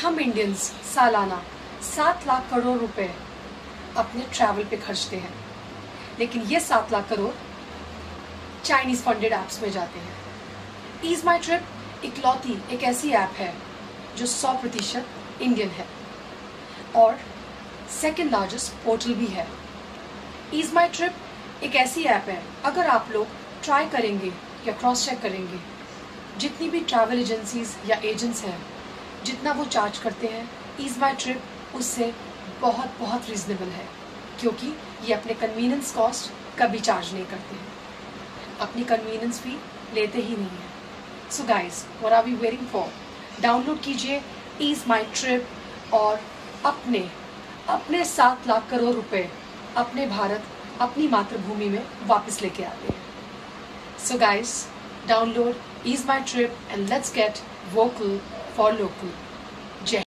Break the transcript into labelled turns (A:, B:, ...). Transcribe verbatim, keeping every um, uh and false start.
A: हम इंडियंस सालाना सात लाख करोड़ रुपए अपने ट्रैवल पे खर्चते हैं, लेकिन ये सात lakh crore Chinese funded apps में जाते हैं। ईज माई ट्रिप इकलौती एक ऐसी ऐप है जो सौ प्रतिशत इंडियन है और सेकेंड लार्जेस्ट पोर्टल भी है। ईज माई ट्रिप एक ऐसी ऐप है, अगर आप लोग ट्राई करेंगे या क्रॉस चेक करेंगे, जितनी भी ट्रैवल एजेंसीज या एजेंट्स हैं जितना वो चार्ज करते हैं, ईज माई ट्रिप उससे बहुत बहुत रीजनेबल है, क्योंकि ये अपने कन्वीनियंस कॉस्ट कभी चार्ज नहीं करते हैं, अपनी कन्वीनियंस फी लेते ही नहीं है। So guys, what are we waiting for? Download कीजिए ईज माई ट्रिप और अपने अपने सात लाख करोड़ रुपए अपने भारत, अपनी मातृभूमि में वापस लेके आते हैं। So guys, download Ease My Trip and let's get vocal for local. जय